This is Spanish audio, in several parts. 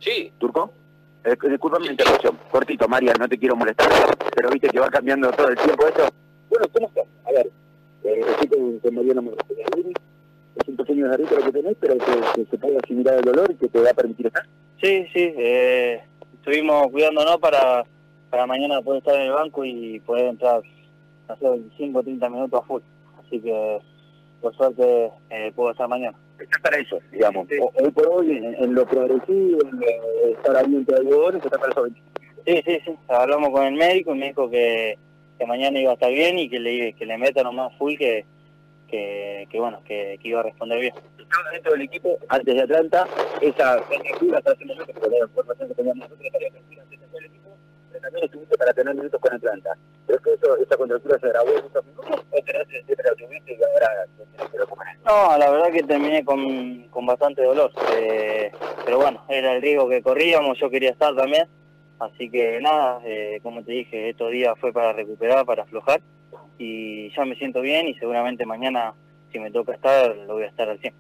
Sí. ¿Turco? Disculpame la interrupción. Cortito, María, no te quiero molestar, pero viste que va cambiando todo el tiempo esto. Bueno, ¿cómo estás? A ver, estoy con Mariano Morales. Es un pequeño garrito lo que tenés, pero que se puede asimilar el dolor y que te va a permitir estar. Sí, estuvimos cuidándonos para mañana poder estar en el banco y poder entrar, no sé, 25 o 30 minutos a full. Así que, por suerte, puedo estar mañana. Estás para eso, digamos. Sí. Hoy por hoy, en lo progresivo, en estar ahí entre algodones, está para eso. Sí. Hablamos con el médico y me dijo que mañana iba a estar bien y que le meta nomás full, que iba a responder bien. Estaba dentro del equipo, antes de Atlanta, esa contractura hasta ese momento, porque la información que teníamos nosotros estaría tranquila antes de hacer el equipo, pero también estuviste para tener minutos con Atlanta. ¿Pero es que esa contractura se grabó en esos minutos o te la tuviste y ahora te lo comes? No, la verdad que terminé con bastante dolor, pero bueno, era el riesgo que corríamos, yo quería estar también, así que nada, como te dije, estos días fue para recuperar, para aflojar, y ya me siento bien y seguramente mañana, si me toca estar, lo voy a estar al 100.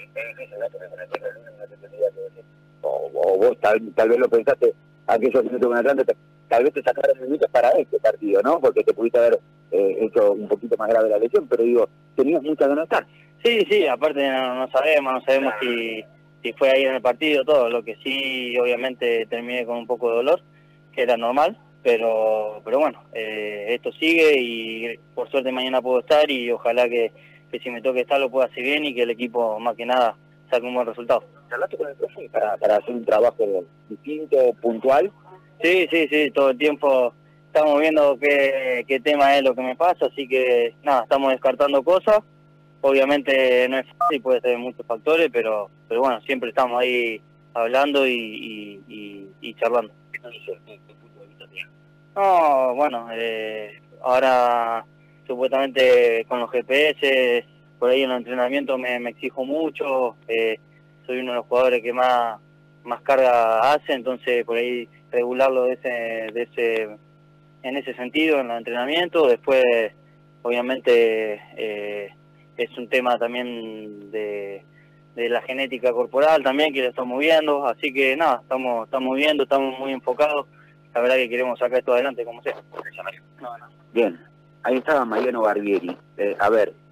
O vos tal vez lo pensaste, aquellos minutos con Atlanta, tal vez te sacaron minutos para este partido, ¿no? Porque te pudiste haber hecho un poquito más grave la lesión, pero digo, tenías mucha ganas de estar. Sí, aparte no sabemos si fue ahí en el partido, todo, lo que sí, obviamente terminé con un poco de dolor, que era normal, pero bueno, esto sigue y por suerte mañana puedo estar y ojalá que si me toque estar lo pueda hacer bien y que el equipo más que nada saque un buen resultado. ¿Hablaste con el profe para hacer un trabajo distinto, puntual? Sí, todo el tiempo estamos viendo qué tema es lo que me pasa, así que nada, estamos descartando cosas. Obviamente no es fácil, puede ser muchos factores, pero bueno, siempre estamos ahí hablando y charlando. No, bueno, ahora supuestamente con los GPS, por ahí en el entrenamiento me exijo mucho, soy uno de los jugadores que más carga hace, entonces por ahí regularlo en ese sentido en el entrenamiento. Después, obviamente, es un tema también de la genética corporal también, que lo estamos viendo, así que nada, estamos viendo, estamos muy enfocados, la verdad que queremos sacar esto adelante como sea. Bien, ahí estaba Mariano Barbieri. A ver,